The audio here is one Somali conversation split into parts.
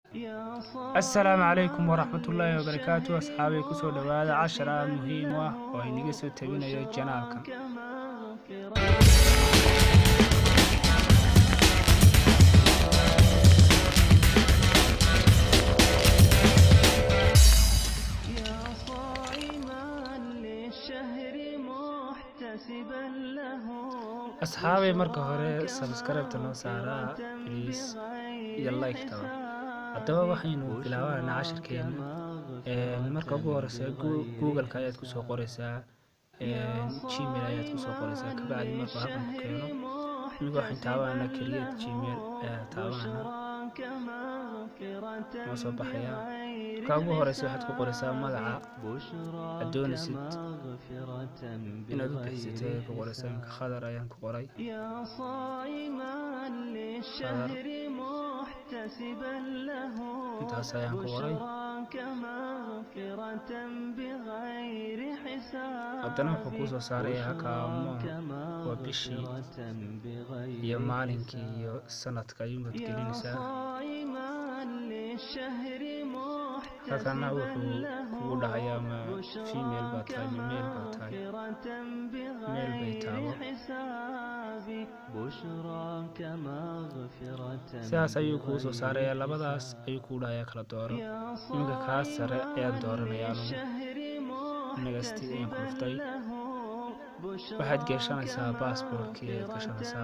السلام عليكم ورحمة الله وبركاته. أصحابي كسو دوادا 10 مهم وإنيقى سو تبينيو جانالكا. أصحابي مركا هوري سبسكرايب تنو سارا بليز يلا يكتبا haddaba waxaynu bilaabanaa casharkeena marka ugu horeysa Google-ka ayaad ku soo qoraysaa Gmail ayaad ku soo qoraysaa ka bacdi marka halkan ku keeno waxaan taabanaa create Gmail taabanaa ma soo baxaya ka ugu horeysa waxaad ku qoraysaa magaca adoonaysid inaad u bixisato ku qoraysaa inka khadar ayaan ku qoray انت سايان كوري haddana wuxuu ku soo saarayaa kaamo waa bishii iyo maalinkii iyo sanadka ayuunbaad gelinaysaa halkana wuxuu kugu dhahayaa ma female baa tahay ma male baa tahay male bay taabo sidaas ayuu kuu soo saarayaa labadaas ayuu kuu dhahayaa kala dooro iminka kaa sare ayaan dooranayaa nagasti ayaan ku dhuftay waxaad gashanaysaa baasaboorkii ayaad gashanaysaa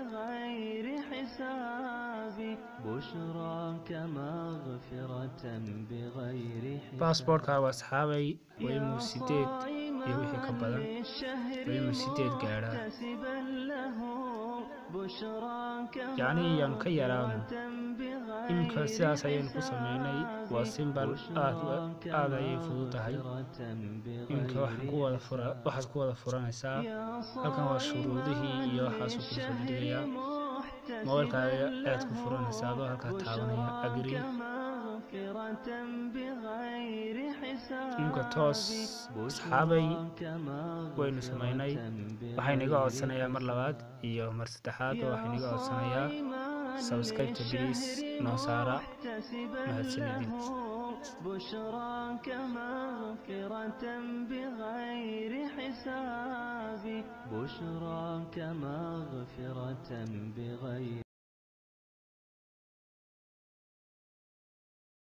baasaboorka waa asxaabay waa inuu 8 iyo wixii ka badan waa inuu 8 gaadhaa yacni yaanu ka yaraano iminka sidaas ayaynu ku sameynay waa simbal aad ayay fududahay iminka waxaad ku wada furanaysaa halkan waa shuruudihii iyo waxaasuu kula soo dhigaya mobilka ayaad ku furanaysaa adoo halkaa taabanaya agree iminka toos asxaabay waynu sameynay waxaynaga codsanayaa mar labaad iyo mar saddexaad oo waxaynaga codsanayaa subscribe please noo saara mahadsanidin بشراك مغفرة بغير حساب بشراك مغفرة بغير